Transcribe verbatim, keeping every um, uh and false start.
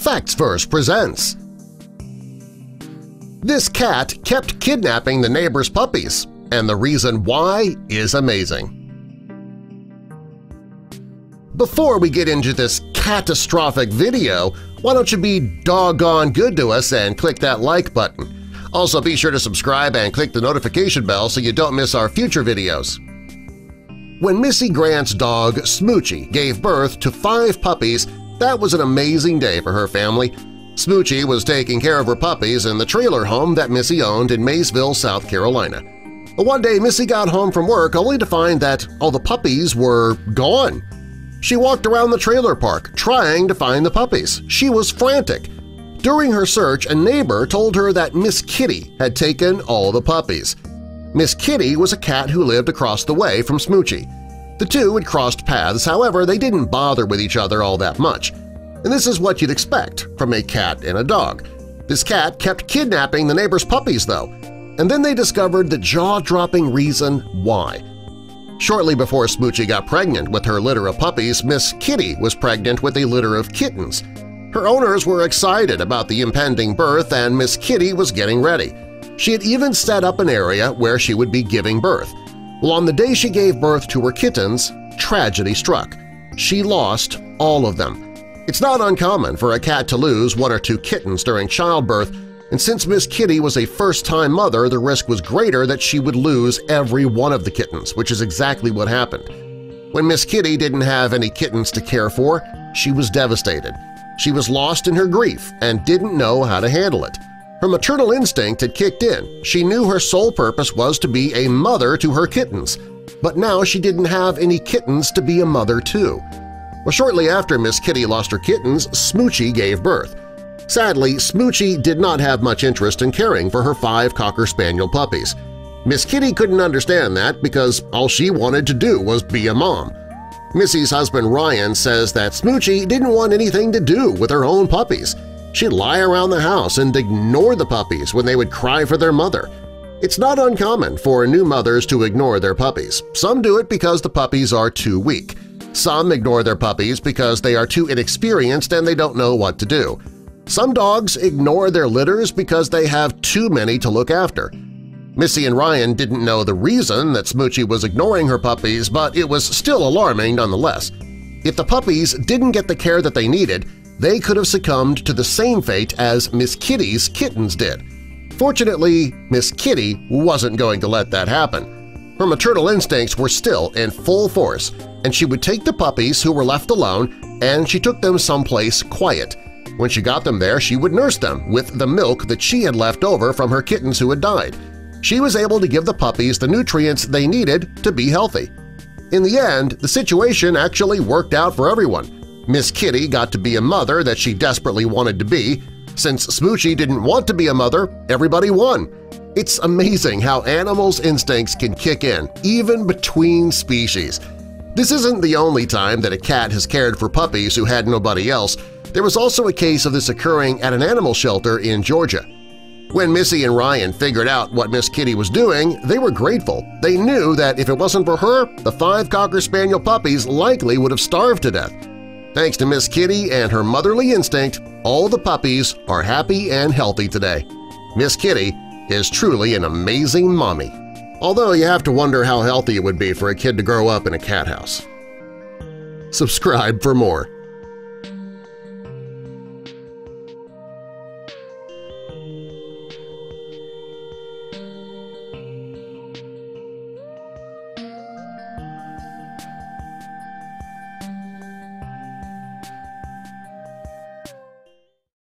Factsverse presents. This cat kept kidnapping the neighbor's puppies, and the reason why is amazing. Before we get into this catastrophic video, why don't you be doggone good to us and click that like button. Also, be sure to subscribe and click the notification bell so you don't miss our future videos. When Missy Grant's dog Smoochie gave birth to five puppies, that was an amazing day for her family. Smoochie was taking care of her puppies in the trailer home that Missy owned in Maysville, South Carolina. But one day Missy got home from work only to find that all the puppies were gone. She walked around the trailer park trying to find the puppies. She was frantic. During her search, a neighbor told her that Miss Kitty had taken all the puppies. Miss Kitty was a cat who lived across the way from Smoochie. The two had crossed paths, however, they didn't bother with each other all that much. And this is what you'd expect from a cat and a dog. This cat kept kidnapping the neighbor's puppies, though, and then they discovered the jaw-dropping reason why. Shortly before Smoochie got pregnant with her litter of puppies, Miss Kitty was pregnant with a litter of kittens. Her owners were excited about the impending birth, and Miss Kitty was getting ready. She had even set up an area where she would be giving birth. Well, on the day she gave birth to her kittens, tragedy struck. She lost all of them. It's not uncommon for a cat to lose one or two kittens during childbirth, and since Miss Kitty was a first-time mother, the risk was greater that she would lose every one of the kittens, which is exactly what happened. When Miss Kitty didn't have any kittens to care for, she was devastated. She was lost in her grief and didn't know how to handle it. Her maternal instinct had kicked in. She knew her sole purpose was to be a mother to her kittens, but now she didn't have any kittens to be a mother to. Well, shortly after Miss Kitty lost her kittens, Smoochie gave birth. Sadly, Smoochie did not have much interest in caring for her five Cocker Spaniel puppies. Miss Kitty couldn't understand that because all she wanted to do was be a mom. Missy's husband Ryan says that Smoochie didn't want anything to do with her own puppies. She'd lie around the house and ignore the puppies when they would cry for their mother. It's not uncommon for new mothers to ignore their puppies. Some do it because the puppies are too weak. Some ignore their puppies because they are too inexperienced and they don't know what to do. Some dogs ignore their litters because they have too many to look after. Missy and Ryan didn't know the reason that Smoochie was ignoring her puppies, but it was still alarming nonetheless. If the puppies didn't get the care that they needed, they could have succumbed to the same fate as Miss Kitty's kittens did. Fortunately, Miss Kitty wasn't going to let that happen. Her maternal instincts were still in full force, and she would take the puppies who were left alone and she took them someplace quiet. When she got them there, she would nurse them with the milk that she had left over from her kittens who had died. She was able to give the puppies the nutrients they needed to be healthy. In the end, the situation actually worked out for everyone. Miss Kitty got to be a mother that she desperately wanted to be. Since Smoochie didn't want to be a mother, everybody won. It's amazing how animals' instincts can kick in, even between species. This isn't the only time that a cat has cared for puppies who had nobody else. There was also a case of this occurring at an animal shelter in Georgia. When Missy and Ryan figured out what Miss Kitty was doing, they were grateful. They knew that if it wasn't for her, the five Cocker Spaniel puppies likely would have starved to death. Thanks to Miss Kitty and her motherly instinct, all the puppies are happy and healthy today. Miss Kitty is truly an amazing mommy, although you have to wonder how healthy it would be for a kid to grow up in a cat house. Subscribe for more.